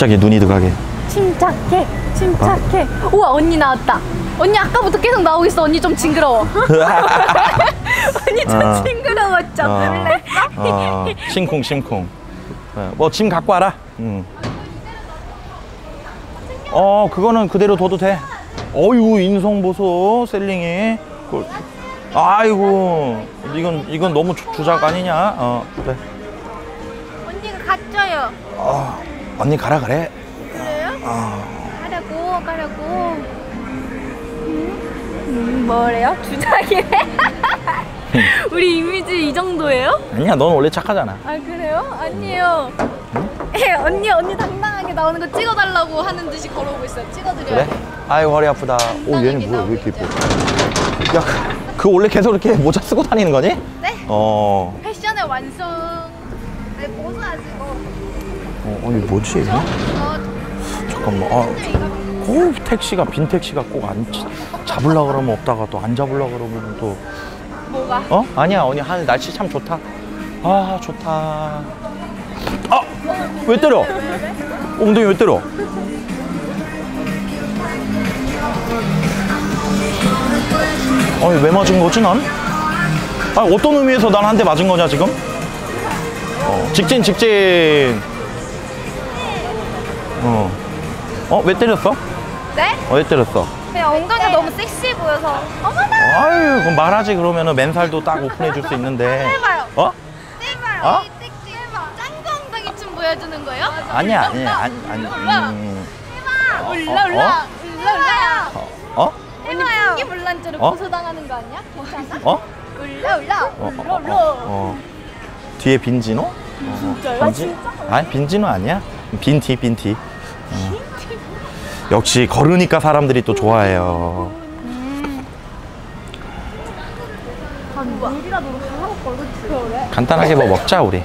갑자기 눈이 들어가게. 침착해, 침착해. 우와, 언니 나왔다. 언니 아까부터 계속 나오고 있어. 언니 좀 징그러워. 언니 좀 징그러웠죠? 놀랬어? 심쿵 심쿵. 뭐 짐 갖고 와라. 그거는 그대로 둬도 돼. 어이구, 인성 보소, 셀링이. 아이고, 이건 너무 주작 아니냐? 그래. 언니가 갔죠요. 언니 가라 그래. 그래요? 가라고. 뭐래요? 주작이래? 우리 이미지 이 정도예요? 아니야, 넌 원래 착하잖아. 아, 그래요? 아니에요. 언니 당당하게 나오는 거 찍어달라고 하는 듯이 걸어오고 있어요. 찍어드려요. 그래? 아이고, 허리 아프다. 오, 얘는 뭐야, 왜 이렇게 예뻐? 야, 그 원래 계속 이렇게 모자 쓰고 다니는 거니? 네. 패션의 완성. 네, 벗어야지 이거. 아니 뭐지? 잠깐만. 택시가 빈 택시가 꼭 안 잡으려고 그러면 없다가 또 안 잡으려고 그러면 또. 뭐가? 아니야, 언니 하늘 날씨 참 좋다. 아, 좋다. 왜 때려? 엉덩이 왜 때려? 아니, 왜 맞은 거지 난? 어떤 의미에서 난 한 대 맞은 거냐 지금? 직진. 왜 때렸어? 네? 왜 때렸어? 그냥 엉덩이가 너무 섹시해 보여서. 어머나! 아유, 그럼 말하지. 그러면은 맨살도 딱 오픈해 줄 수 있는데. 해봐요. 어? 이 섹시 해봐. 짱구 엉덩이 춤 보여주는 거예요? 아니야. 해봐. 올라. 언니 풍기 물란죄로 고소당하는 거 아니야? 괜찮아? 올라. 뒤에 빈지노? 진짜요? 진짜? 아니, 빈지노 아니야. 빈티. 역시 걸으니까 사람들이 또 좋아해요. 물이라도 하라고 걸었지. 간단하게 뭐 먹자 우리.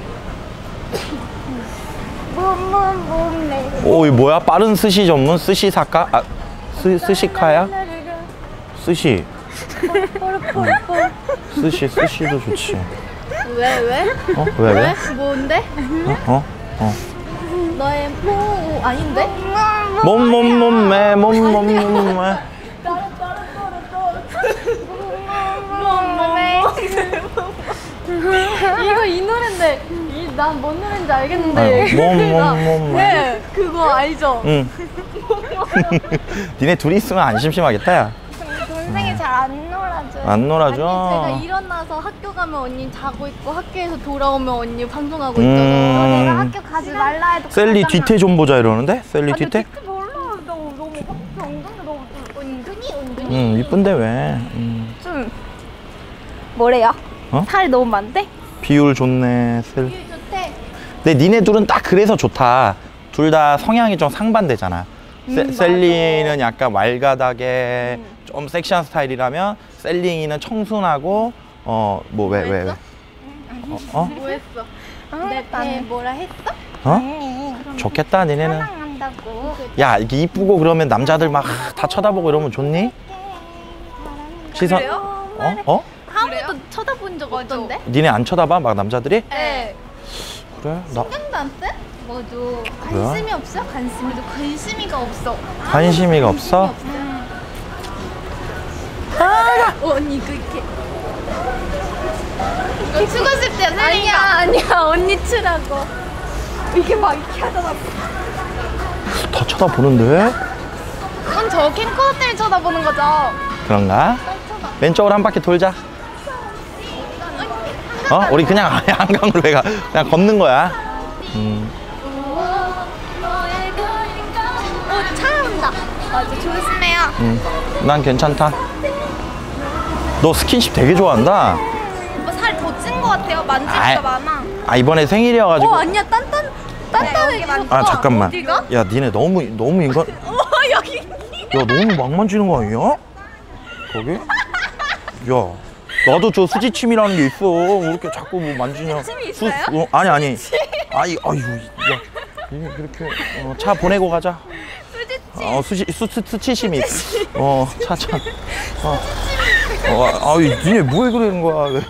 오, 이 뭐야? 빠른 스시 전문 스시 사카? 스시카야? 스시. 스시도 좋지. 왜? 왜? 뭔데? 너의 아닌데? 몸매. 이거 이 노랜데 난 뭔 노래인지 알겠는데. 네, 그거 알죠? 응. 니네 둘이 있으면 안 심심하겠다, 야. 동생이 잘 안 놀아줘요. 안 놀아줘? 아니, 제가 일어나서 학교 가면 언니 자고 있고 학교에서 돌아오면 언니 방송하고 있잖아. 내가 학교 가지 말라 해도 셀리 뒤태 좀 보자 이러는데? 셀리 아니, 뒤태? 뒤태 몰라. 너무 엉덩이 너무 은근히. 이쁜데 왜? 좀 뭐래요? 살 너무 많대? 비율 좋네. 비율 좋대. 근데 니네 둘은 딱 그래서 좋다. 둘 다 성향이 좀 상반되잖아. 셀리는 약간 왈가닥에 좀 섹시한 스타일이라면 셀링이는 청순하고 왜? 뭐 했어? 내 뭐라 했어? 좋겠다 니네는. 사랑한다고. 야, 이게 이쁘고 그러면 남자들 막 다 쳐다보고 이러면 좋니? 시선. 그래요? 한 번도 쳐다본 적 없던데? 니네 안 쳐다봐? 막 남자들이? 네. 그래? 신경도 안 써? 맞아. 관심이 없어? 관심이가 없어. 관심이가 없어? 언니 그렇게 이거 추고 싶대요. 아니야 언니 추라고. 이게 막 이렇게 하잖아. 더 쳐다보는데? 그건 저 캠코더 때문에 쳐다보는 거죠. 그런가? 왼쪽으로 한 바퀴 돌자. 우리 그냥 아예 한강으로 왜 가? 그냥 걷는 거야. 차 온다. 맞아, 조심해요. 난 괜찮다. 너 스킨십 되게 좋아한다. 오빠 살 더 찐 거 같아요. 만지기가 많아. 이번에 생일이어가지고. 아니야, 단단해. 잠깐만. 어디가? 야, 니네 너무 인간. 여기. 야, 너무 막 만지는 거 아니야? 거기? 야, 나도 저 수지침이라는 게 있어. 왜 이렇게 자꾸 뭐 만지냐? 침이 있어요? 아니. 아유, 야, 니네 그렇게 차 보내고 가자. 수치심이. 차. 니네 뭐해 그러는 거야? 왜?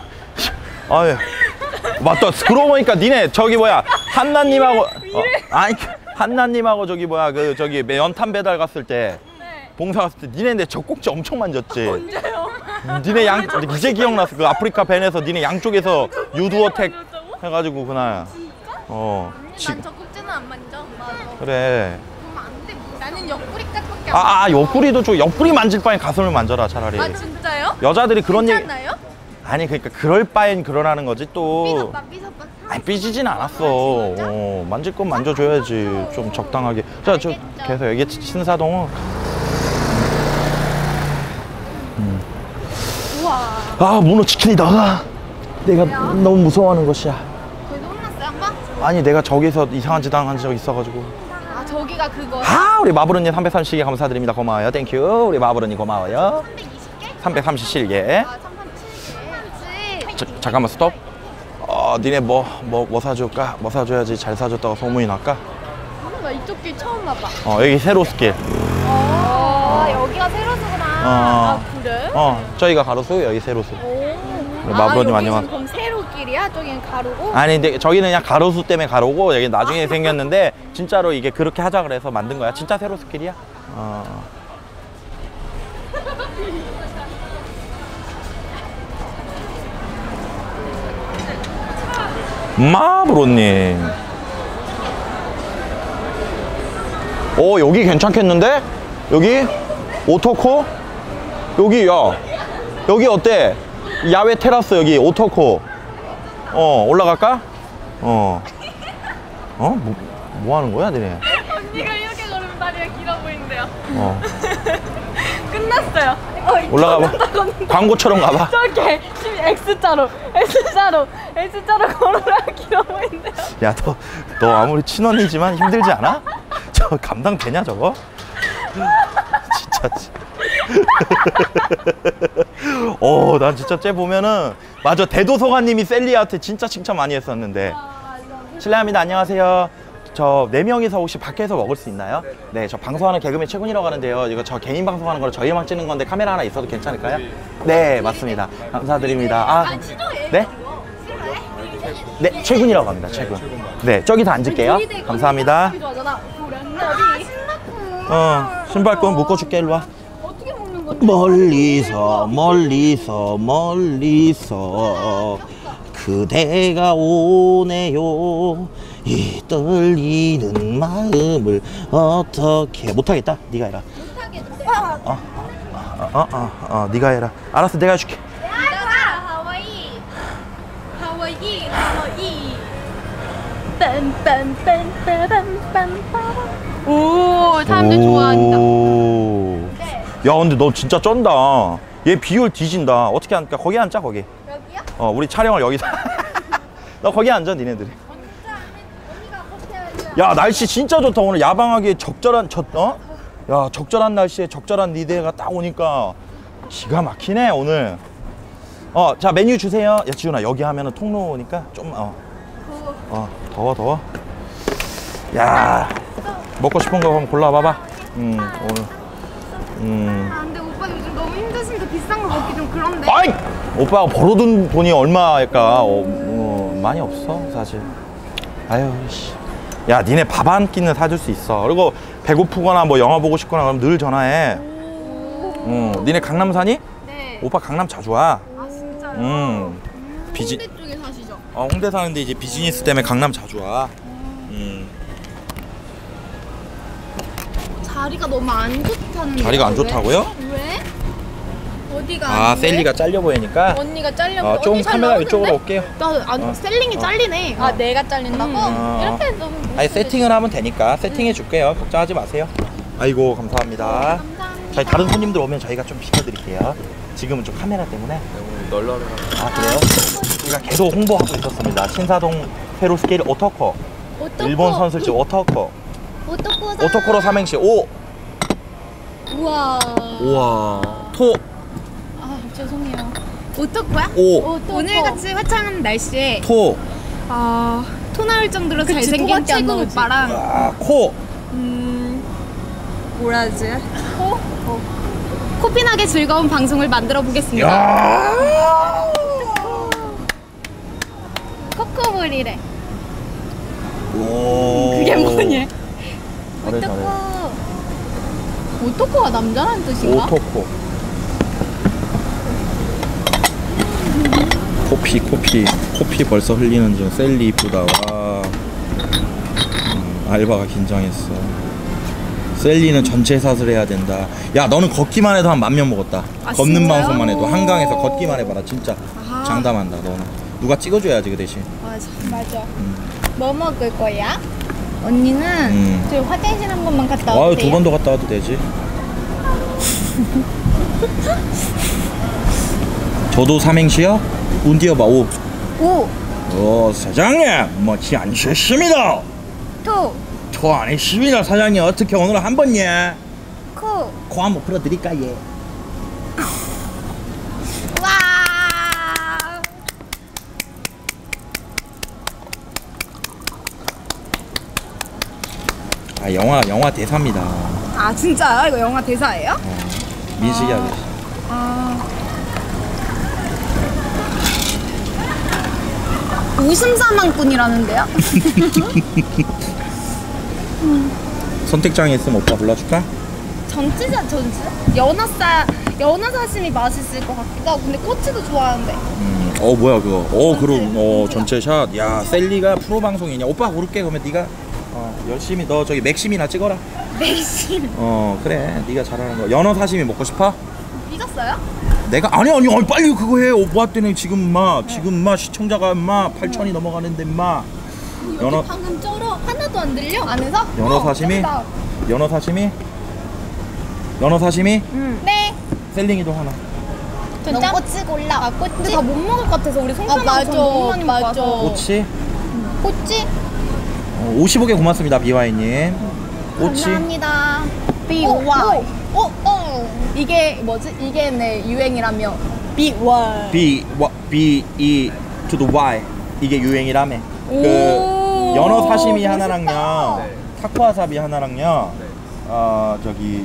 맞다. 그러고 보니까 니네 저기 뭐야 한나님하고 한나님하고 저기 뭐야 그 저기 연탄 배달 갔을 때 네. 봉사 갔을 때 니네 내 젖꼭지 엄청 만졌지. 언제요? 니네 양 이제 기억났어. 그 아프리카 밴에서 니네 양쪽에서 유두어택 해가지고 그날. 어. 난 젖꼭지는 안 만져. 맞아. 그래. 그러면 안 돼. 나는 옆구리까지밖에 안 옆구리도 좀 옆구리 만질 바엔 가슴을 만져라 차라리. 아 진짜요? 여자들이 그런 얘기. 괜찮나요? 아니 그러니까 그럴 바엔 그러라는 거지 또. 삐졌다 삐졌다. 아니 삐지진 않았어. 만질 건 만져줘야지. 좀 적당하게. 자, 저 알겠죠. 계속 여기 신사동은. 우와. 아 문어 치킨이다. 내가 너무 무서워하는 것이야. 거기서 혼났어요 한 번? 아니 내가 저기서 이상한 짓 당한 적 있어가지고. 아 저기가 그거. 아 우리 마블언니 330개 감사드립니다. 고마워요. 땡큐. 우리 마블언니 고마워요. 320개? 337개. 아 337개. 잠깐만 스톱. 니네 뭐 사줄까? 뭐 사줘야지 잘 사줬다고 소문이 날까? 나 이쪽 길 처음 와봐. 여기 세로스길. 여기가 세로수구나. 어. 아 그래? 저희가 가로수, 여기 세로수. 오. 마블언니 여기는 안녕. 그럼 세로길이야? 저기는 가로고? 아니 근데 저기는 그냥 가로수 때문에 가로고 여기 나중에 생겼는데 진짜로 이게 그렇게 하자 그래서 만든 거야. 진짜 세로스길이야. 마블언니. 여기 괜찮겠는데? 여기 오토코? 여기 여기 어때? 야외 테라스 여기 오토코. 올라갈까? 뭐 하는 거야, 너네? 언니가 이렇게 걸으면 다리가 길어 보이는데요. 끝났어요. 올라가봐. 광고처럼 가봐. 저렇게 X자로 걸으면 길어 보이는데요. 야, 너 아무리 친언니지만 힘들지 않아? 저 감당되냐 저거? 진짜. 난 진짜 쟤 보면은 맞아 대도서관님이 셀리한테 진짜 칭찬 많이 했었는데. 실례합니다. 안녕하세요. 저 4명이서 혹시 밖에서 먹을 수 있나요? 네, 저 방송하는 개그맨 최군이라고 하는데요. 이거 저 개인 방송하는 거라 저희만 찍는 건데 카메라 하나 있어도 괜찮을까요? 네, 맞습니다. 감사드립니다. 네? 네, 최군이라고 합니다. 최군. 네, 저기서 앉을게요. 감사합니다. 신발끈 묶어줄게. 일로 와. 어떻게 먹는 건지. 멀리서 그대가 오네요. 이 떨리는 마음을 어떻게. 못하겠다. 네가 해라. 못하겠는데. 네가 해라. 알았어, 내가 해줄게. 하와이. 빰빰빰빰빰빰빰. 오, 사람들 좋아한다. 네. 야, 근데 너 진짜 쩐다. 얘 비율 뒤진다. 어떻게 앉을까? 거기 앉자, 거기. 여기요? 우리 촬영을 여기서. 너 거기 앉아, 니네들이. 언니가 버텨야지. 야, 날씨 진짜 좋다. 오늘 야방하기에 적절한 야, 적절한 날씨에 적절한 리드가 딱 오니까 기가 막히네 오늘. 자, 메뉴 주세요. 야, 지훈아, 여기 하면은 통로니까 좀 더워. 야, 먹고 싶은 거 한번 골라봐봐. 오늘. 아, 근데 오빠 요즘 너무 힘드신데 비싼 거 먹기 좀 그런데. 아이! 오빠가 벌어둔 돈이 얼마일까? 많이 없어, 사실. 아유, 씨. 야, 니네 밥 한 끼는 사줄 수 있어. 그리고 배고프거나 뭐 영화 보고 싶거나 그러면 늘 전화해. 니네 강남 사니? 네. 오빠 강남 자주 와. 아 진짜요? 홍대 쪽에 사시죠? 홍대 사는데 이제 비즈니스 때문에 강남 자주 와. 자리가 너무 안 좋다는데. 자리가 안 좋다고요? 왜? 어디가? 아, 안 돼? 셀리가 잘려 보이니까. 언니가 잘려. 좀 카메라 이쪽으로 올게요. 셀링이 잘리네. 아 내가 잘린다고? 이렇게 너무. 아니, 세팅을 하면 되니까 세팅해 줄게요. 걱정하지 마세요. 아이고, 감사합니다. 감사합니다. 저희 다른 손님들 오면 저희가 좀 비켜드릴게요. 지금은 좀 카메라 때문에. 널널해. 아, 그래요? 우리가 계속 홍보하고 있었습니다. 신사동 세로스케일 오토코. 일본 선술집 오토코. 오토코로 삼행시. 우와. 우와. 토. 아 죄송해요. 오토코야? 오. 오늘같이 화창한 날씨에 토. 토 나올 정도로 잘생긴 최고 오빠랑 코. 뭐라지? 코피나게 즐거운 방송을 만들어 보겠습니다. 야. 코코볼이래. 오. 그게 뭐니? 잘해 잘해. 오토코가 남자란 뜻인가? 오토코. 코피 벌써 흘리는 중. 셀리 이쁘다. 와. 알바가 긴장했어. 셀리는 전체 샷을 해야 된다. 야 너는 걷기만 해도 한 10,000명 먹었다. 걷는 진짜요? 방송만 해도 한강에서 걷기만 해봐라. 진짜 장담한다. 너는 누가 찍어줘야지 그 대신. 맞아. 뭐 먹을 거야? 언니는 저 화장실 한 번만 갔다 와, 올게요. 2번 더 갔다 와도 되지. 저도 삼행시요? 운 띄워봐. 오. 사장님 뭐지 않으셨습니다. 저 안 했습니다. 사장님 어떻게 오늘 한 번예? 코 한번 풀어드릴까 예? 와. 아 영화 대사입니다. 아 진짜요? 이거 영화 대사예요? 민식이 아저씨. 웃음사망꾼이라는데요? 선택장에 있으면 오빠 불러줄까? 전치사? 연어 사심이 맛있을 것 같기도 하고 근데 꼬치도 좋아하는데 뭐야 그거. 그럼 전체 샷. 야 셀리가 프로 방송이냐? 오빠 고를게. 그러면 네가 열심히 너 저기 맥심이나 찍어라. 맥심 그래 네가 잘하는 거. 연어 사시미 먹고 싶어? 삐졌어요? 내가 아니 빨리 그거 해. 뭐하더니 지금 시청자가 8,000이 넘어가는데 연어 방금 쩔어. 하나도 안 들려? 안에서? 연어 사시미? 쩐다. 연어 사시미? 네. 셀링이도 하나. 넌 꼬치 골라. 근데 다 못 먹을 것 같아서 우리 송편하고 맞아, 너무 많이 맞아. 먹어서 꼬치? 꼬치? 55개 고맙습니다 비와이님. 꼬치. 감사합니다. B-Y 이게 뭐지? 이게 내 유행이라며 B-Y B E to the Y 이게 유행이라며. 그 연어 사시미 하나랑요. 타코와사비 하나랑요. 저기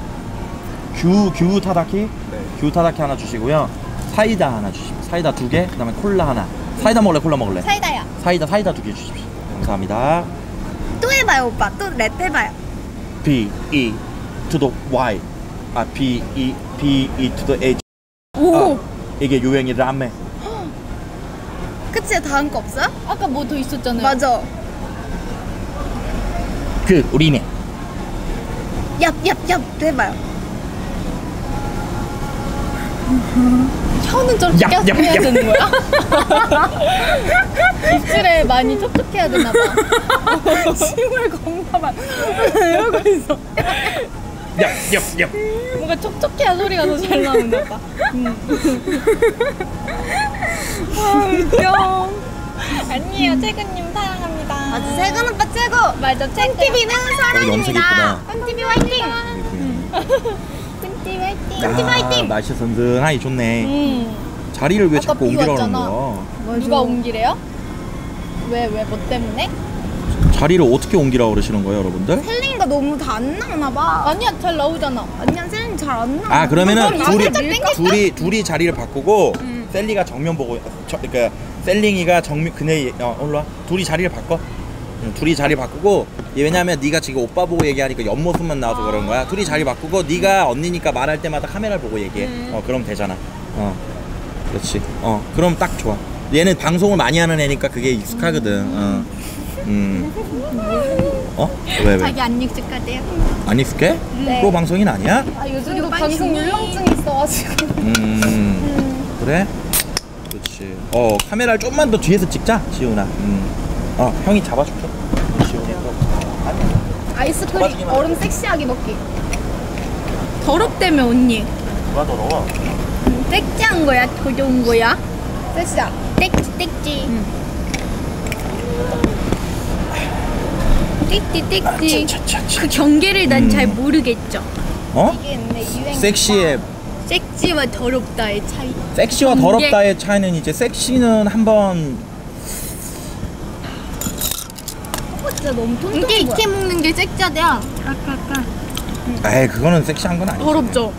규 타다키? 규 타다키 하나 주시고요. 사이다 하나 주십시오. 사이다 2개. 그다음에 콜라 하나. 사이다 먹을래? 콜라 먹을래? 사이다야. 사이다 2개 주십시오. 감사합니다. 또 해봐요 오빠. 또 랩 해봐요. B E to the Y. B E to the H. 이게 유행이라며. 그치? 다음 거 없어요? 아까 뭐 더 있었잖아요. 맞아. 우리네. 얍얍얍 해봐요. 혀는 저렇게 야, 계속 야, 해야 야. 되는 거야? 입술에 많이 촉촉해야 되나 봐. 침을 겁나 많이 이러고 있어. 얍. 뭔가 촉촉해야 소리가 더 잘 나오나 봐. 웃겨. 아니에요. 태근님 사랑합니다. 맞아. 세근 오빠 최고. 맞아. TV는 염색 예쁘다. 사랑입니다. TV 화이팅. 쿤띠 화이팅. 쿤띠 화이팅. 날씨 선선하니 좋네. 자리를 왜 자꾸 비 옮기라고 하는 왔잖아. 거야? 누가 옮기래요? 왜 뭐 때문에? 자리를 어떻게 옮기라고 그러시는 거예요, 여러분들? 셀링이가 너무 다 안 나오나 봐. 아니야, 잘 나오잖아. 아니야 셀링 잘 안 나와. 아 그러면은 그럼 살짝 땡겼다? 둘이 자리를 바꾸고 셀리가 정면 보고 그러니까 셀링이가 정면 그네 올라와. 둘이 자리를 바꿔. 둘이 자리 바꾸고 왜냐면 네가 지금 오빠 보고 얘기하니까 옆모습만 나와서 그런 거야. 둘이 자리 바꾸고 네가 언니니까 말할 때마다 카메라를 보고 얘기해. 그럼 되잖아. 그렇지. 그럼 딱 좋아. 얘는 방송을 많이 하는 애니까 그게 익숙하거든. 왜? 자기 안 익숙하대요. 안 익숙해? 프로 방송인 아니야? 아 요즘도 방송 울렁증이 있어가지고. 그래? 그렇지. 카메라를 좀만 더 뒤에서 찍자, 지훈아. 형이 잡아줄게. 지훈이. 아이스크림 얼음 섹시하게 먹기. 더럽다며 언니. 누가 더러워? 섹시한 거야? 더 좋은 거야? 섹시야. 땡지. 땡지. 그 경계를 난 잘 모르겠죠. 이게 내 유행. 섹시와 더럽다의 차이. 섹시와 더럽다의 차이는 이제 섹시는 한번 진짜 너무 톤톤해 이게 보여. 익혀 먹는 게 섹시하대야. 에이 그거는 섹시한 건 아니지. 더럽죠.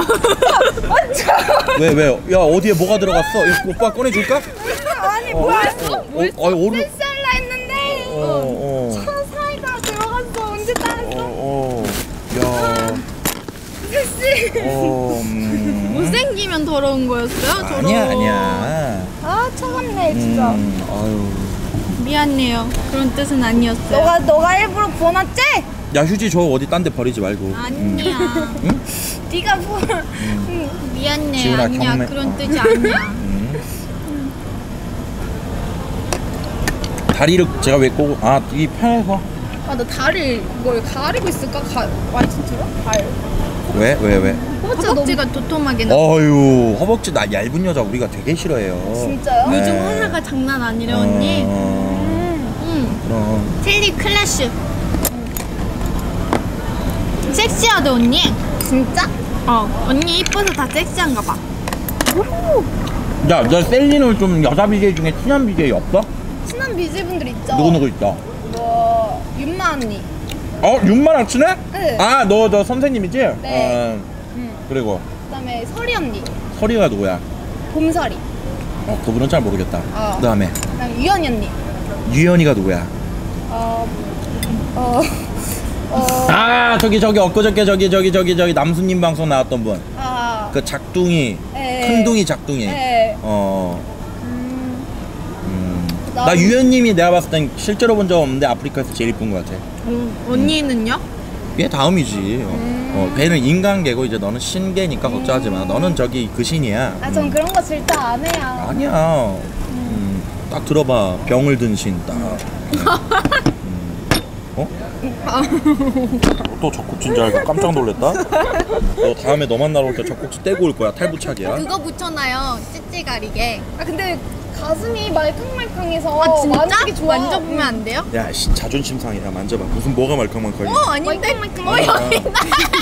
왜? 야 어디에 뭐가 들어갔어? 이거 오빠 꺼내줄까? 아니 뭐야? 오늘 셀라 했는데 사이다 들어갔어. 언제 따랐어? 못생기면 더러운 거였어요? 아니야. 아 차갑네 진짜. 아유. 미안해요. 그런 뜻은 아니었어요. 너가 일부러 부어놨지? 야 휴지 저 어디 딴 데 버리지 말고. 아니야. 응? 네가 부어. 미안해. 지훈아, 아니야. 경매. 그런 뜻이 아니야. 다리를 제가 왜 꼬고 이게 편해서. 나 다리 이걸 가리고 있을까? 완전 들어? 발. 왜? 허벅지가 도톰하게 나. 어휴 허벅지 나 얇은 여자 우리가 되게 싫어해요. 진짜요? 네. 요즘 하나가 장난 아니래 언니. 그럼 첼리 클래쉬. 섹시하대 언니. 진짜? 언니 이뻐서 다 섹시한가 봐. 야, 너 셀리는 좀 여자 BJ 중에 친한 BJ 없어? 친한 BJ분들 있죠? 누구 있어? 뭐 윤마 언니. 윤마랑 친해? 네. 너 선생님이지? 네. 그리고 그다음에 설이 언니. 설이가 누구야? 봄설이. 그분은 잘 모르겠다. 그다음에 그다음에 유연이 언니. 유연이가 누구야? 저기 엊그저께 저기 남수님 방송 나왔던 분. 그 작둥이, 큰둥이 작둥이. 네. 나 유연님이 내가 봤을 땐 실제로 본 적 없는데 아프리카에서 제일 이쁜 것 같아. 언니는요? 얘 다음이지. 걔는 인간개고 이제 너는 신개니까 걱정하지 마. 너는 저기 그 신이야. 전 그런 거 절대 안 해요. 아니야. 딱 들어봐. 병을 든 신 딱. 또 젖꼭지인 줄 알고 깜짝 놀랬다. 너 다음에 너 만나러 올 때 젖꼭지 떼고 올 거야. 탈부착이야. 그거 붙여놔요. 찌찌 가리게. 근데 가슴이 말캉말캉해서 진짜? 만지기 좋아. 만져보면 안 돼요? 야, 자존심 상이야. 만져봐. 무슨 뭐가 말캉말캉해. 아닌데? 말캉말캉. 여기 있다.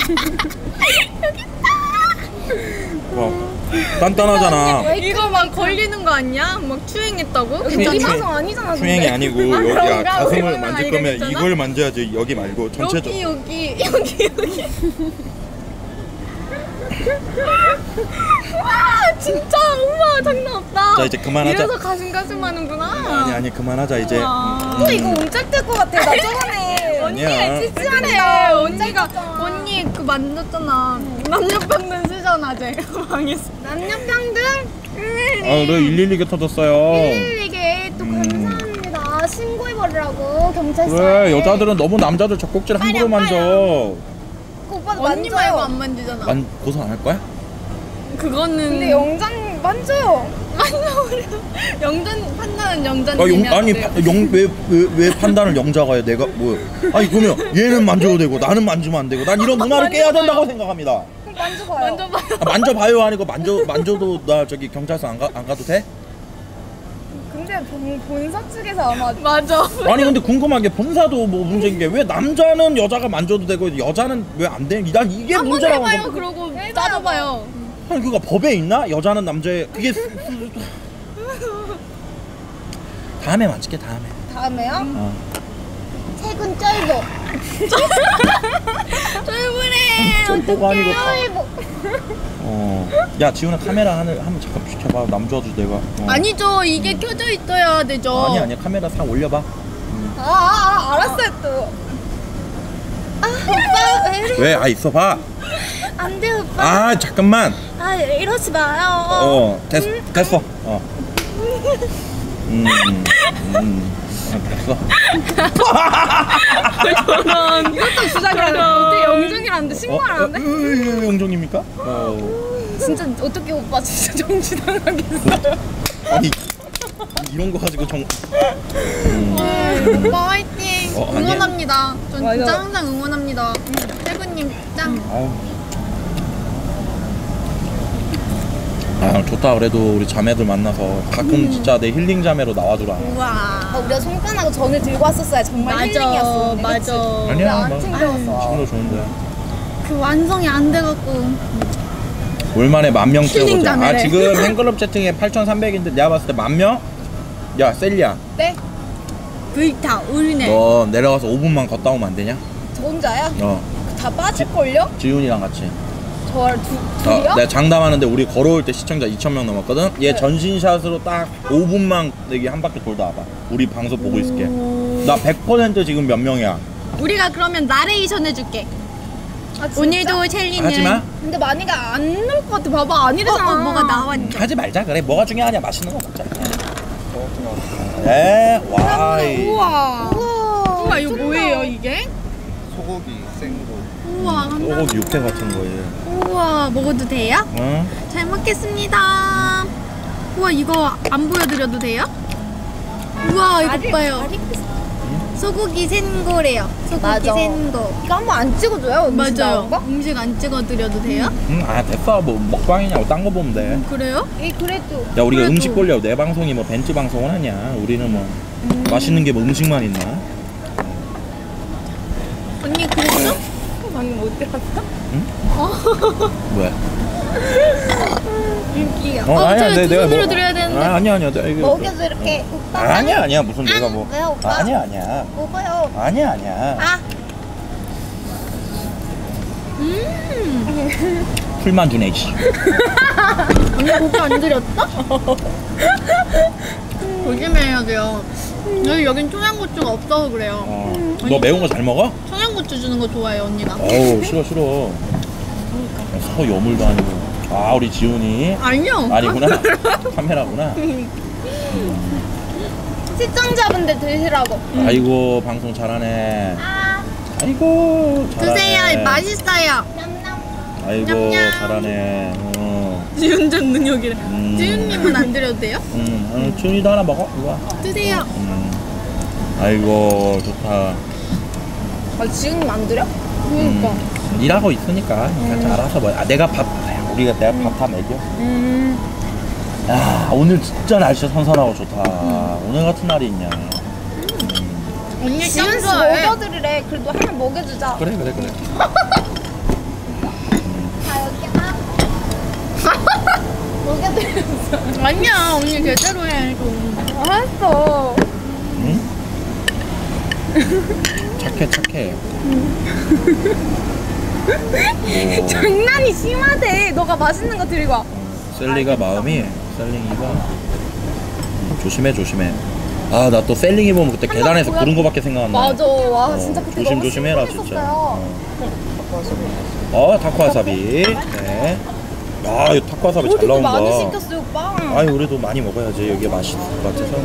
단단하잖아. 이거 막 걸리는 거 아니야? 막 추행했다고? 우리 괜찮아? 방송 아니잖아. 근데. 추행이 아니고 여기 그런가? 가슴을 그러면 만질 거면 알겠잖아? 이걸 만져야지. 여기 말고 전체적으로. 여기. 와 진짜 우와 장난 없다. 자, 이제 그만하자. 이래서 가슴 하는구나. 아니 그만하자 이제. 또 이거 온짝 뜰 것 같아. 나 저번에 아니야. 찌찌하네. 언니 그 만졌잖아. 남녀평등 쓰잖아 쟤. 망했어. 남녀평등? 너 112개 터졌어요. 112개 또 감사합니다. 신고해버리라고 경찰서에. 그래 여자들은 너무 남자들 젖꼭지를 함부로 만져. 오빠도 언니 만져요. 말고 안 만지잖아. 고소 안 할 거야? 그거는 근데 영장 만져요. 영전 판단은 영전님이 왜 판단을 영자가 해? 내가 뭐? 아니 그러면 얘는 만져도 되고 나는 만지면 안 되고 난 이런 문화를 깨야 된다고 생각합니다. 그럼 만져봐요. 만져봐요. 만져봐요 아니고 만져도 나 저기 경찰서 안 가도 돼? 근데 본사 측에서 아마 맞아. 아니 근데 궁금한 게 본사도 뭐 문제인 게 왜 남자는 여자가 만져도 되고 여자는 왜 안 돼? 난 이게 한번 문제라고. 해봐요. 그러고 따져봐요. 아니 그거 법에 있나? 여자는 남자의 그게 다음에 만질게 다음에. 다음에요? 세군 쩔보. 쫄보래. 뭐가 아니고 쩔보. 야 지훈아 카메라 한번 잠깐 비켜봐. 남자도 내가. 아니죠. 이게 켜져 있어야 되죠. 아니야 카메라 싹 올려봐. 알았어요 또. 오빠 왜? 있어봐. 안 돼 오빠. 잠깐만. 이러지 마요. 됐어. 됐어. 이것도 주작이라 어떻게 영정이라는데 신고하라는데? 영정입니까? 진짜 어떻게 오빠 진짜 정신나겠어요? 아니 이런 거 가지고 오빠 화이팅. 응원합니다. 전 진짜 항상 응원합니다. 세군님 짱. 좋다. 그래도 우리 자매들 만나서 가끔 진짜 내 힐링 자매로 나와주라. 우와. 우리가 손가락을 전에 들고 왔었어야 정말 힐링이었어. 맞아. 아니야 안 챙겨왔어. 지금도 좋은데. 그 완성이 안 돼갖고. 올만에 10,000명 힐링 채워보자. 자매래. 지금 팬클럽 채팅에 8,300인데 내가 봤을 때 10,000명? 야 셀리야 네? 불타 울네. 너 내려가서 5분만 걷다 오면 안 되냐? 저 혼자야? 어 다 빠질걸요? 지훈이랑 같이. 저를 둘이요? 내가 장담하는데 우리 걸어올 때 시청자 2,000명 넘었거든? 얘 전신샷으로 딱 5분만 여기 한 바퀴 돌다 와봐. 우리 방송 보고 있을게. 나 100% 지금 몇 명이야? 우리가 그러면 나레이션 해줄게. 오늘도 챌린은 하지마. 근데 많이가 안 나올 것 같아. 봐봐 안 이러잖아. 뭐가 나왔네. 하지 말자. 그래. 뭐가 중요하냐? 맛있는 거 먹자. 네. 와. 우와. 우와 이거 뭐예요 이게? 소고기 생고. 우와 소고기 육회 같은 거예요. 우와 먹어도 돼요? 응? 잘 먹겠습니다. 우와 이거 안 보여드려도 돼요? 우와 이거 봐요. 소고기 생고래요. 소고기 맞아. 생고. 이거 한번 안 찍어줘요? 음식 맞아요. 나온 거? 음식 안 찍어드려도 돼요? 응. 아 됐어. 뭐 먹방이냐고 딴 거 보면 돼. 그래요? 그래도 야 우리가 그래도. 음식 보려고 내 방송이 뭐 벤츠 방송을 하냐. 우리는 뭐 맛있는 게 뭐 음식만 있나. 언니 그랬어? 방금 못 들었어? 뭐야? 윤기야. 제가 두 손으로 드려야 되는데. 아니야 내가 이거 먹여줘 이렇게. 오빠. 아니야 무슨 내가 뭐 왜요, 오빠? 아니야 먹어요. 아니야 아. 풀만 주네 씨. 언니 고기 안 드렸다? 조심해야 돼요. 여긴 청양고추가 없어서 그래요. 너 매운 거 잘 먹어? 청양고추 주는 거 좋아해요 언니가. 어우 싫어 서 여물도 아니고. 아 우리 지훈이 아니요. 아니구나. 카메라구나. 시청자분들 드시라고. 아이고 방송 잘하네. 아. 아이고 잘하네. 드세요. 맛있어요. 냠냠. 아이고 냠냠. 잘하네. 지훈전 능력이래. 지훈님은 안 드려도 돼요? 지훈이도 하나 먹어. 이거 와. 드세요. 아이고 좋다. 아 지금 안 드려? 그러니까. 일하고 있으니까 같이 알아서 뭐. 내가 밥 우리가 내가 밥 다 먹여. 야 오늘 진짜 날씨 선선하고 좋다. 오늘 같은 날이 있냐. 언니 지훈 짱 씨 좋아해. 먹여드리래. 그래도 하나 먹여주자. 그래. 자 여기 먹여드렸어. 아니야 언니 제대로 해 이거. 알았어. 응? 착해. 장난이 심하대. 너가 맛있는 거 들고 와. 셀리가 마음이 셀링이가 조심해. 아 나 또 셀링이 보면 그때 계단에서 보여- 구른 거밖에 생각 안 나. 맞아. 와 진짜 그때 너무 조심해라 진짜. 심쿵했었어요. 타코와사비. 네. 야 이거 타코와사비 잘 어디도 나온다. 많이 시켰어요 오빠. 아니 우리도 많이 먹어야지. 여기 맛있을 것 같아서.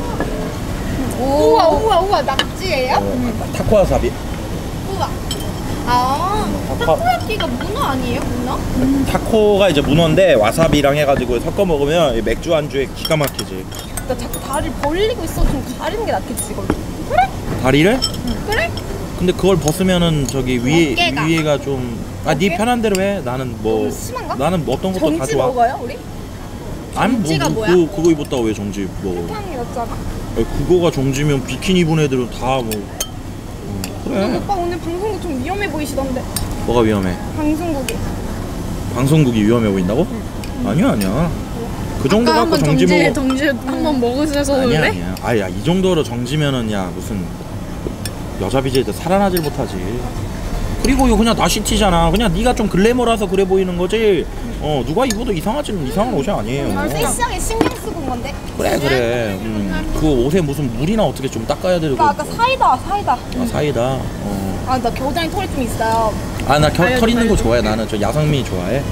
우와 낙지예요? 타코와사비. 우와. 아 타코. 타코야끼가 문어 아니에요? 문어? 타코가 이제 문어인데 와사비랑 해가지고 섞어 먹으면 이 맥주 안주에 기가 막히지. 나 자꾸 다리를 벌리고 있어. 좀 가리는 게 낫겠지 이걸. 다리를? 그래? 근데 그걸 벗으면은 저기 어깨가. 위에가 좀. 아, 네 어깨? 편한 대로 해. 나는 뭐. 너무 심한가? 나는 뭐 어떤 것도 다 정지 좋아. 먹어요 우리? 아니 정지가 뭐, 뭐야? 그거 입었다고 왜 정지 먹어? 하는 게 낫잖아. 아니, 그거가 정지면 비키니 입은 애들은 다 뭐. 그래. 오빠 오늘 방송국 좀 위험해 보이시던데. 뭐가 위험해? 방송국이. 방송국이 위험해 보인다고? 아니야. 그 정도 갖고 정지 먹어. 정지 한번 먹으셔서 아니야. 아야 이 정도로 정지면은 야 무슨 여자 BJ들 살아나질 못하지. 그리고 이거 그냥 나시티잖아. 그냥 네가 좀 글래머라서 그래 보이는 거지. 누가 입어도 이상한 옷이 아니에요. 섹시하게 신경 쓰고 온 건데. 그래. 그 옷에 무슨 물이나 어떻게 좀 닦아야 되고. 나 아까 사이다. 아, 사이다. 아 나 겨드랑이 털이 좀 있어요. 아 나 털 있는 거 좋아해. 나는 저 야성미 좋아해.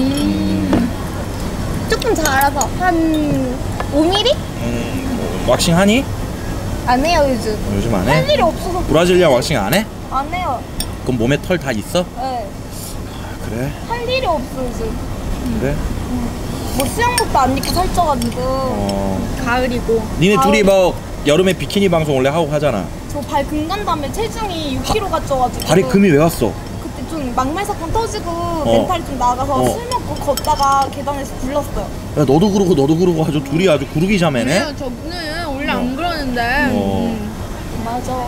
조금 자라서 한 5mm? 왁싱 하니? 안 해요 요즘. 요즘 안 할 해? 일이 없어서 브라질리아 왁싱 안 해? 안 해요. 그럼 몸에 털 다 있어? 네. 그래. 할 일이 없어 요즘. 그래. 뭐 수영복도 안 입고 살쪄가지고. 가을이고. 니네 둘이 뭐 여름에 비키니 방송 원래 하고 하잖아. 저 발 금간 다음에 체중이 6kg가 쪄가지고. 발에 금이 왜 왔어? 그때 좀 막말 사건 터지고 멘탈이 좀 나가서 술 먹고 걷다가 계단에서 굴렀어요. 야 너도 그러고 아주 둘이 아주 구르기 자매네. 그래요 저는 원래 안 그러는데. 맞아.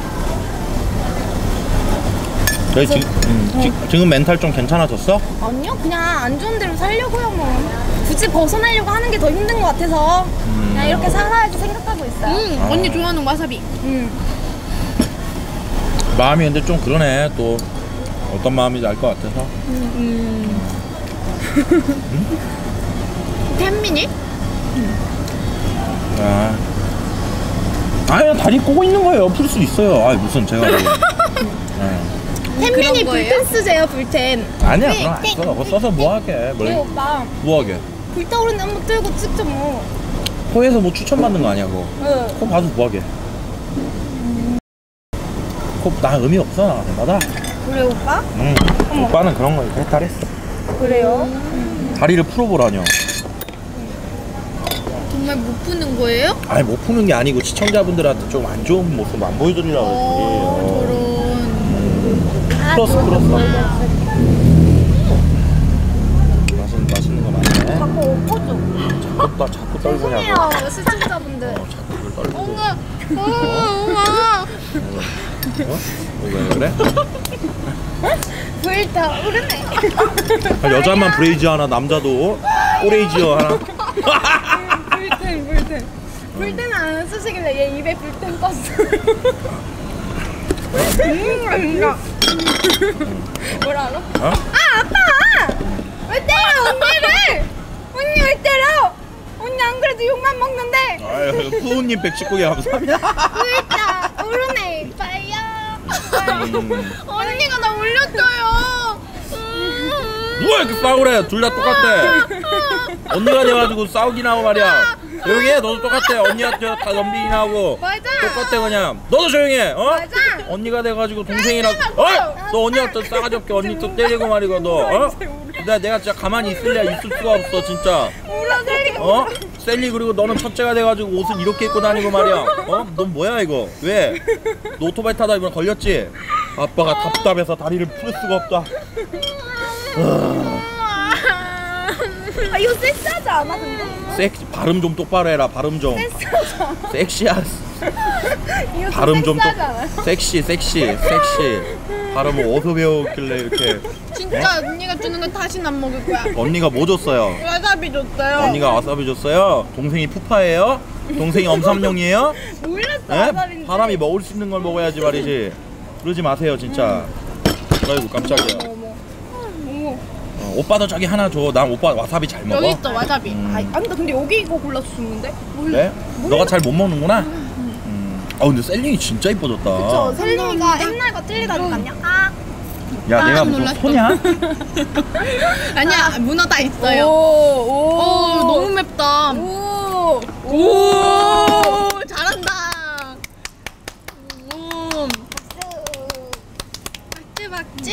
저희 지금 멘탈 좀 괜찮아졌어? 아니요 그냥 안 좋은 대로 살려고요 뭐. 굳이 벗어나려고 하는 게 더 힘든 것 같아서 그냥 이렇게 살아야지 생각하고 있어요. 언니 좋아하는 와사비. 마음이 근데 좀 그러네. 또 어떤 마음인지 알 것 같아서. 팬미니? 아니 다리 꼬고 있는 거예요. 풀 수 있어요. 아 무슨 제가 뭐. 햄민이 그런 거예요? 불텐 쓰세요, 불텐. 아니야 그럼 안 써. 그거 써서 뭐하게. 그래 오빠 뭐하게. 불타오르는 한번 들고 찍죠 뭐. 코에서 뭐 추천받는 거 아니야 그거. 응. 코 봐서 뭐하게. 코 나 의미 없어. 나다. 그래 오빠? 응. 오빠는 그런 거 해탈했어. 그래요? 다리를 풀어보라뇨. 정말 못 푸는 거예요? 아니 못 푸는 게 아니고 시청자분들한테 좀 안 좋은 모습 안 보여드리려고 그러지. 저런. 플러스. 맛있는 거 많네. 자꾸 오빠 좀. 자꾸 떨구냐고. 죄송해요 시청자분들. 자꾸 그걸 떨고. 엄마. 왜 그래? 불타오르네. 여자만 브레이즈 하나, 남자도 오레이지어 하나. 불텐 안 쓰시길래 얘 입에 불텐 떴어. 뭐라 알아? 어? 아 아빠! 왜 때려 언니를! 언니 왜 때려! 언니 안 그래도 욕만 먹는데. 아유, 푸우님 119개 감사합니다. 불타오르네 빠야. 언니가 나 올렸어요. 누가 이렇게 싸우래? 둘 다 똑같대. 언니가 돼가지고 싸우긴 하고 말이야. 조용히 해. 너도 똑같아. 언니한테 다 연빙이 하고. 맞아. 똑같아 그냥. 너도 조용히 해. 어? 맞아. 언니가 돼가지고 동생이랑 너 언니한테 싸가지 없게 언니 또 때리고 말이고 너 어? 내가 진짜 가만히 있을 수가 없어 진짜. 어? 셀리 그리고 너는 첫째가 돼가지고 옷을 이렇게 입고 다니고 말이야. 어? 넌 뭐야 이거? 왜? 너 오토바이 타다 이번에 걸렸지? 아빠가 답답해서 다리를 풀 수가 없다. 아 이거 섹시하지 않아 근데? 발음 좀 똑바로 해라. 발음 좀. 섹시야. 이거 발음 좀 섹시하지 않아요? 섹시. 발음을 어디서 배웠길래 이렇게. 진짜 언니가 주는 거 다시는 안 먹을 거야. 언니가 뭐 줬어요? 와사비 줬어요. 언니가 와사비 줬어요? 동생이 푸파예요? 동생이 엄삼룡이에요? 몰랐어 에? 와사비인지. 사람이 먹을 수 있는 걸 먹어야지 말이지. 그러지 마세요 진짜. 아이고 깜짝이야. 오빠도 저기 하나 줘. 난 오빠 와사비 잘 먹어. 여기 있어 와사비. 아니 나 근데 여기 이거 골라서 줬는데? 그래? 너가 잘 못 먹는구나? 근데 셀링이 진짜 이뻐졌다. 저 셀링이가 옛날과 틀리다니까요. 아. 야 내가 무슨 놀랐어. 소냐? 아니야 문어 다 있어요. 오. 너무 맵다. 오. 오 잘한다. 박주.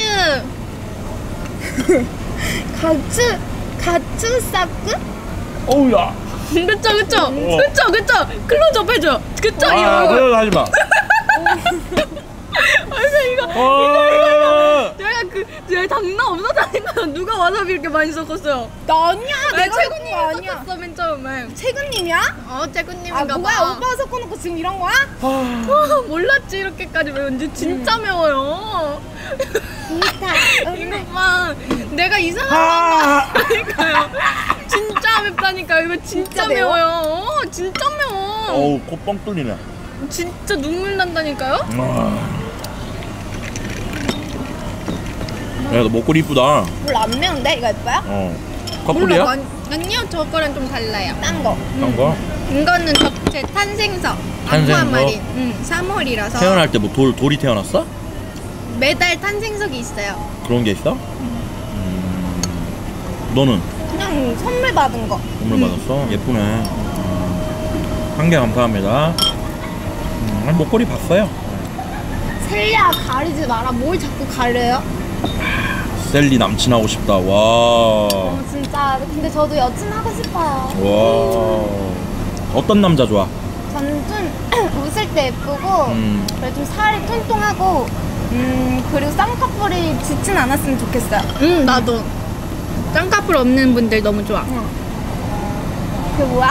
가츠 사크? 어우야. 그쵸. 클로즈업 해줘. 그쵸 아 이거. 그래 하지 마. 이거. 제가 장난 없었다니까. 누가 와사비 이렇게 많이 섞었어요? 나 아니야. 내가 채군님이 거 아니야. 섞었어 맨 처음에. 채근님이야? 채군님인가 뭐야? 봐. 오빠가 섞어놓고 지금 이런 거야? 몰랐지 이렇게까지 매운지 진짜 매워요. 이거 봐. 내가 이상한 거니까요. 진짜 맵다니까요. 이거 진짜 매워? 매워요. 진짜 매워. 어우 코 뻥 뚫리네. 진짜 눈물 난다니까요? 야 너 목걸이 이쁘다. 별로 안 매운데? 이거 예뻐요? 커플이야? 아니요 저 거랑 좀 달라요. 딴 거. 딴 거? 이거는 제 탄생석. 탄생석? 아쿠아마린. 3월이라서 태어날 때 뭐 돌이 태어났어? 매달 탄생석이 있어요. 그런 게 있어? 너는 그냥 선물 받은 거. 선물 받았어? 예쁘네. 한 개 감사합니다. 목걸이 봤어요. 셀리야 가리지 마라. 뭘 자꾸 가려요? 셀리 남친하고 싶다. 와. 진짜. 근데 저도 여친 하고 싶어요. 와. 어떤 남자 좋아? 저는 좀 웃을 때 예쁘고 그리고 좀 살이 통통하고 그리고 쌍꺼풀이 짙진 않았으면 좋겠어요. 나도 쌍꺼풀 없는 분들 너무 좋아. 그게 뭐야?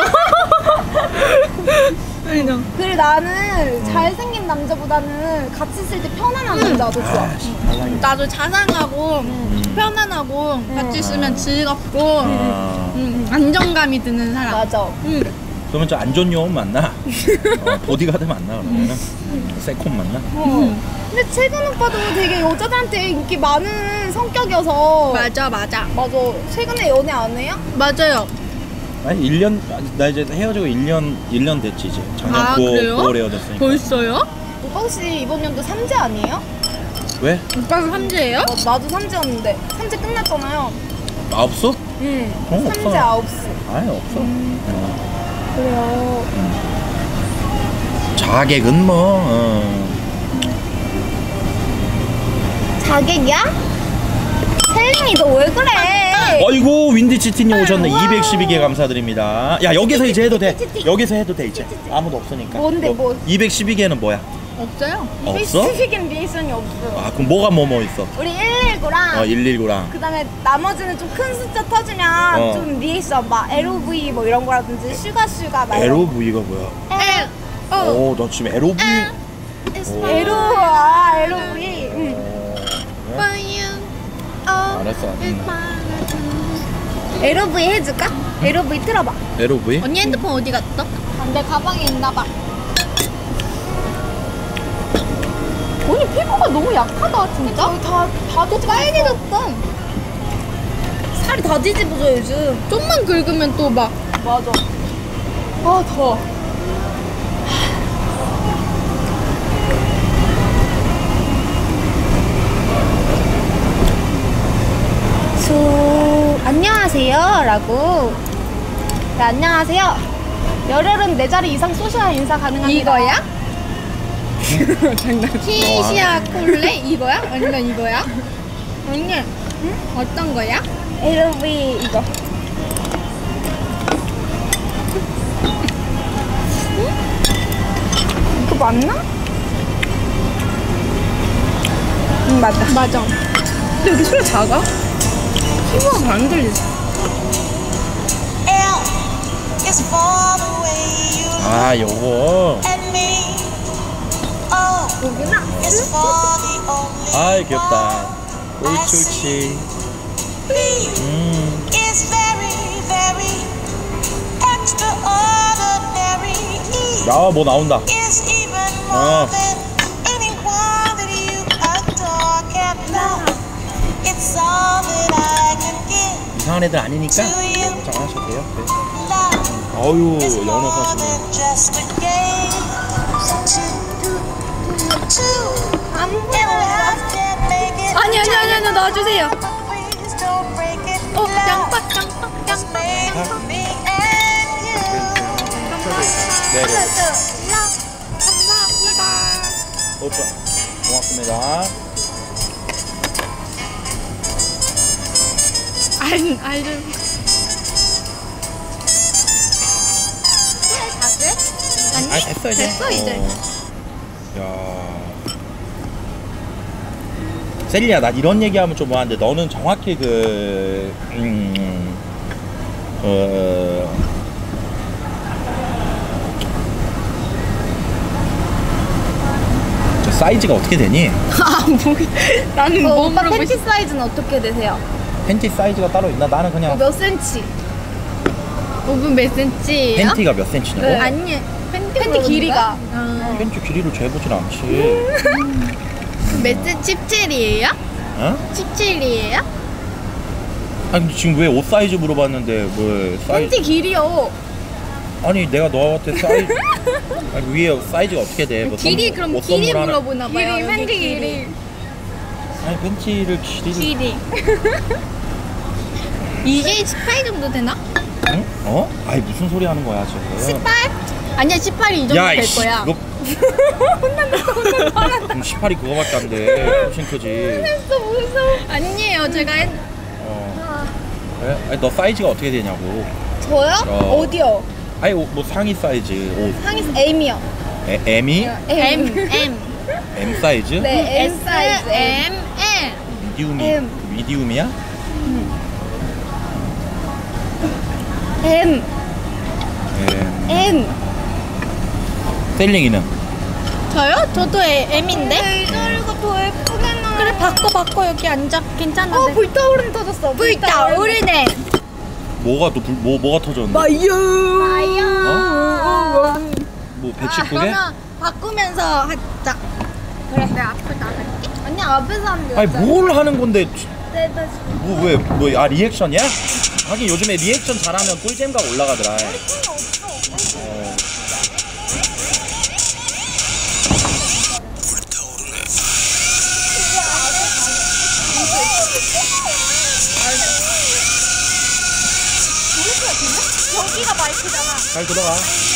아니죠. 그리고 나는 잘생긴 남자보다는 같이 있을 때 편안한 남자가 더 좋아. 나도 자상하고 편안하고 같이 있으면 즐겁고 안정감이 드는 사람. 맞아. 그러면 저 안전요원 만나. 보디가드 만나 그러면. 세콤 만나. 근데 최근 오빠도 되게 여자들한테 인기 많은 성격이어서. 맞아. 맞아. 최근에 연애 안 해요? 맞아요. 아니 1년 나 이제 헤어지고 1년 됐지 이제. 작년 그래요? 9월 헤어졌으니까. 벌써요? 오빠 혹시 이번 연도 3재 아니에요? 왜? 오빠가 삼재예요? 나도 3지였는데 3지 끝났잖아요. 9수? 응. 없어. 3지 9수. 아니 없어. 그래요. 자객은 뭐 자객이야? 셀링이 너 왜 그래? 어이구 윈디치티님 오셨네. 212개 감사드립니다. 야 여기서 이제 해도 돼. 여기서 해도 돼 이제. 아무도 없으니까. 뭔데, 뭐? 212개는 뭐야? 없어요. 없어? 스피킹 리액션이 없어. 아 그럼 뭐가 뭐 있어? 우리 119랑 119랑. 그다음에 나머지는 좀 큰 숫자 터지면 좀 리액션 막 LOV 뭐 이런 거라든지 슈가 막 이런 거. LOV가 뭐야? 오, 너 지금 LOV. LOV. 응. 알았어. LOV 해줄까? LOV 틀어봐. LOV? 언니 핸드폰 어디 갔어? 내 가방에 있나봐. 언니 피부가 너무 약하다 진짜. 다도 빨개졌어. 살이 다 뒤집어져 요즘. 좀만 긁으면 또 막. 맞아. 아 더워. 안녕하세요 라고. 네, 안녕하세요. 열혈은 4자리 이상 소셜 인사 가능합니다. 이거야? 키시아 콜레 이거야? 아니면 이거야? 언니, 응? 어떤 거야? LOV 이거. 이거 맞나? 응 맞다. 맞아. 근데 여기 소리 작아? 피부가 잘 안 들리지? 아 요거. 여기나? 아이 귀엽다. 꿀출치. 야 뭐 나온다. 이상한 애들 아니니까 걱정 안 하셔도 돼요. 네. 어유 연어 사시네. 아니 놔주세요. 양파. 네. 오빠 고맙습니다. 알좀. 아니 됐어 이제. 됐어, 이제. 야. 셀리야 나 이런 얘기하면 좀 뭐한데 너는 정확히 저 사이즈가 어떻게 되니? 나는 오빠 몸으로 팬티 사이즈는 어떻게 되세요? 팬티 사이즈가 따로 있나? 나는 그냥 몇 센치? 5분 몇 센치예요? 팬티가 몇 센치냐고? 네. 아니 팬티 길이가. 팬티 길이를 재보진 않지. 몇 센치? 17이에요? 어? 17이에요? 아니 지금 왜 옷 사이즈 물어봤는데 뭐 사이즈? 팬티 길이요. 아니 내가 너한테 사이즈 아니 위에 사이즈가 어떻게 돼? 뭐 길이 선- 그럼 옷 길이 선물 하나- 물어보나 봐요. 길이, 여기 팬티 길이. 아니 팬티를 길이. 이게 18 정도 되나? 응? 어? 아니 무슨 소리 하는 거야 지금? 18? 아니야 18이 이 정도 될 이씨, 거야. 그거 그럼 18이 그거밖에 안 돼. 훨씬 크지. 아니에요 제가 그래? 아니, 너 사이즈가 어떻게 되냐고. 저요? 어. 어디요? 아니 뭐 상의 사이즈 옷 상의 M이요. M이? M M 사이즈? 네, M 사이즈. M 미디움이 M. 미디움이야? M. M. 셀링이는? 저요? 저도 M인데? 이거 더 예쁘게 나. 그래 바꿔 여기 앉아 괜찮은데. 불타오르네 터졌어. 불타오르네. 뭐가 또 뭐가 터졌는데? 마이어. 뭐 119개? 그러면 바꾸면서 하자. 그래 내가 앞으로 나갈게. 아니 앞에서 하면 돼. 아니 뭘 하는 건데? 네, 아 리액션이야? 하긴 요즘에 리액션 잘하면 꿀잼각 올라가더라. 여기가 마이크잖아. 잘 들어가.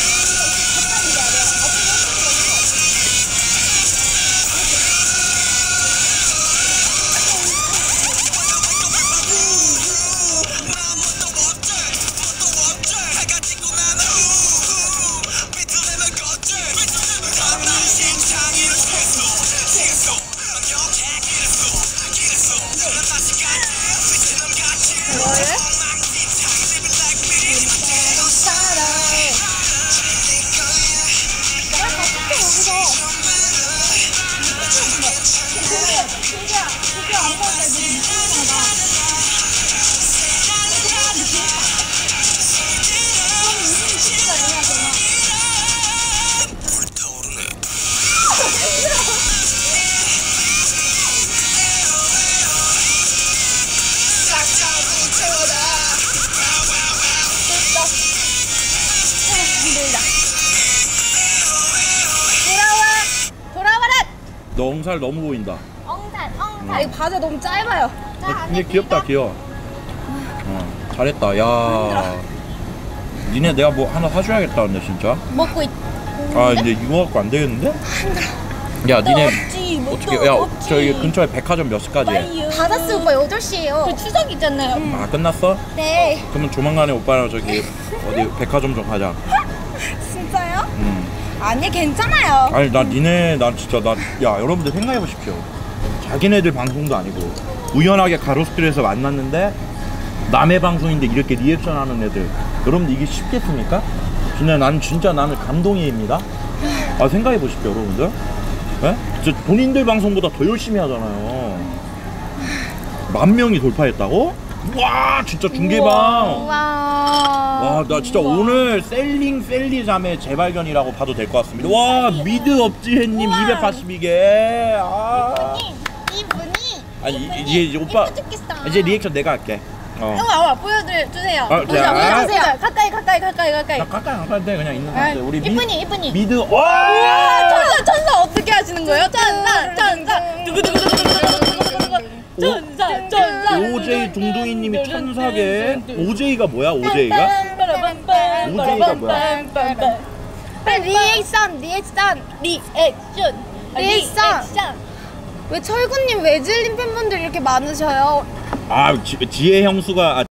너 엉살 너무 보인다. 엉살. 이거 바지 너무 짧아요. 근데 귀엽다, 귀여워. 잘했다. 야, 니네 내가 뭐 하나 사줘야겠다, 근데 진짜. 먹고 있. 아, 근데 이거 갖고 안 되겠는데? 야, 니네 어떻게? 야, 저기 근처에 백화점 몇 시까지 해? 받았어 오빠 8시에요. 그 추석이잖아요. 아, 끝났어? 네. 그러면 조만간에 오빠랑 저기 어디 백화점 좀 가자. 진짜요? 아니 괜찮아요. 아니 나 니네 나 진짜 야 여러분들 생각해 보십시오. 자기네들 방송도 아니고 우연하게 가로수길에서 만났는데 남의 방송인데 이렇게 리액션 하는 애들, 여러분들 이게 쉽겠습니까? 진짜 나는 감동이입니다. 아 생각해 보십시오 여러분들. 예? 진짜 본인들 방송보다 더 열심히 하잖아요. 10,000명이 돌파했다고? 와 진짜 중계방. 와 나 진짜 오늘 셀리 자매 재발견이라고 봐도 될 것 같습니다. 와 미드 업지혜님 282개. 아. 이분이 아니 이제 오빠 이제 리액션 내가 할게. 보여주세요. 보여주세요. 가까이. 나 가까이 돼 그냥 있는 상태. 우리 이쁜이. 미드. 와. 천사 어떻게 하시는 거예요? 천사. 천사. 오제이 둥둥이님이 1,004개. 오제이가 뭐야? 오제이가 뭐야? 리액션. 왜 철구님 외질린 팬분들이 이렇게 많으셔요? 아 지혜 형수가